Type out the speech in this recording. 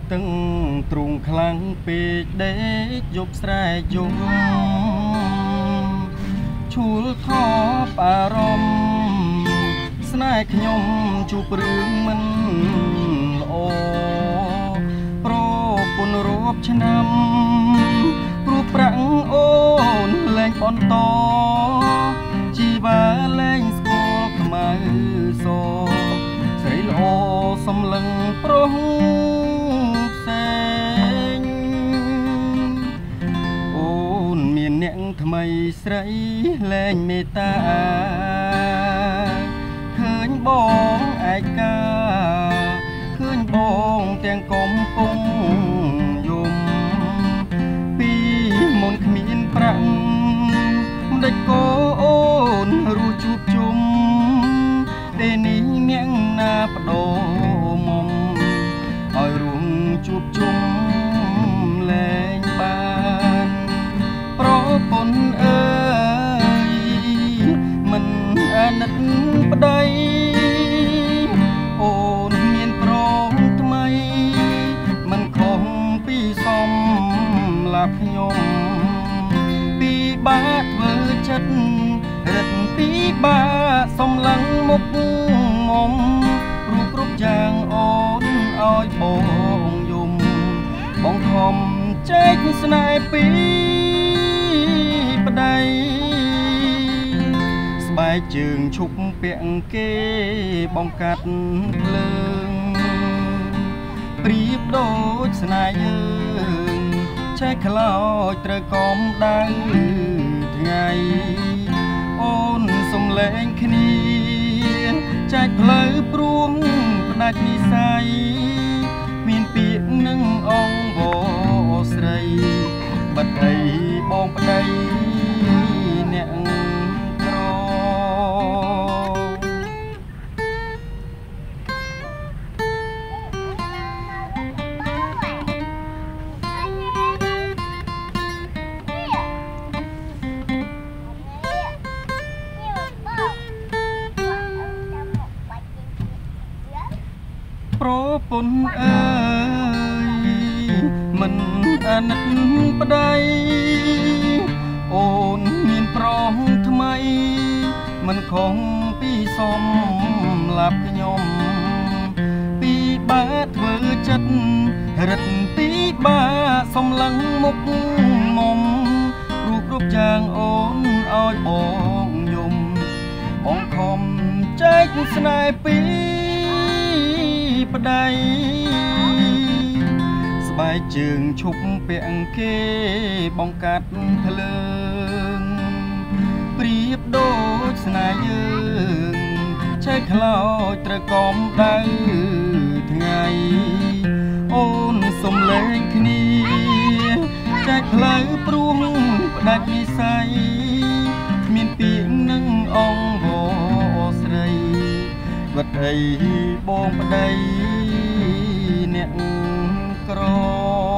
ตึงตรุงคลังปีเด็กยบស្រែយំឈូលថប់អារម្មណ៍ស្នេហ៍ខ្ញុំជួបរឿងមិនល្អប្រពន្ធរាប់ឆ្នាំព្រោះប្រាក់អូនលែងបន្តជីវ៉ាលែងស្គាល់ខ្មៅសស្រីល្អសំឡឹងប្រុសផ្សេងអូនមានអ្នកថ្មីស្រីលែងមេត្តាឃើញបងឯកាឃើញបងទាំងកំពុងយំពីមុនគ្មានប្រាក់មិនដេចក៏អូនរស់ជួបជុំពេលនេះអ្នកណាបដោមុំឲ្យរួមជួបជុំលែងបានប្រពន្ធអើយមិនអាណិតប្តីអូនមានប្រងថ្មីមិនខុសពីសំឡាប់ខ្ញុំពីបាធ្វើចិត្តរឹតពីបាសំឡឹងមុខមុំរូបគ្រប់យ៉ាងអូនឲ្យបងយំបងខំចែកស្នេហ៍ពីប្តីស្បែកជើងឈប់ពាក់គេបងកាត់ភ្លើងប្រៀបដូចស្នេហ៍យើងឆែកខ្លោចត្រូវកំដៅថ្ងៃអូនសំឡេងគ្នាចែកផ្លូវព្រួងផ្ដាច់និស័យមានពាក្យនឹងអងវស្រីបាត់អីបងប្តីអ្នកក្រប្រពន្ធអើយមិនអាណិតប្តីអូនមានប្រងថ្មីមិនខុសពីសំឡាប់ខ្ញុំពីបាធ្វើចិត្តរឹតពីបាសំឡឹងមុខមុំរូបគ្រប់យ៉ាងអូនឲ្យបងយំបងខំចែកស្នេហ៍ពីប្តីស្បែកជើងឈប់ពាក់គេបងកាត់ភ្លើងប្រៀបដូចស្នេហ៍យើងឆែកខ្លោចត្រូវកំដៅថ្ងៃអូនសំឡេងគ្នាចែកផ្លូវព្រួងផ្ដាច់និស័យមានពាក្យនឹងអងវស្រីវត្តអីបងប្តីអ្នកក្រ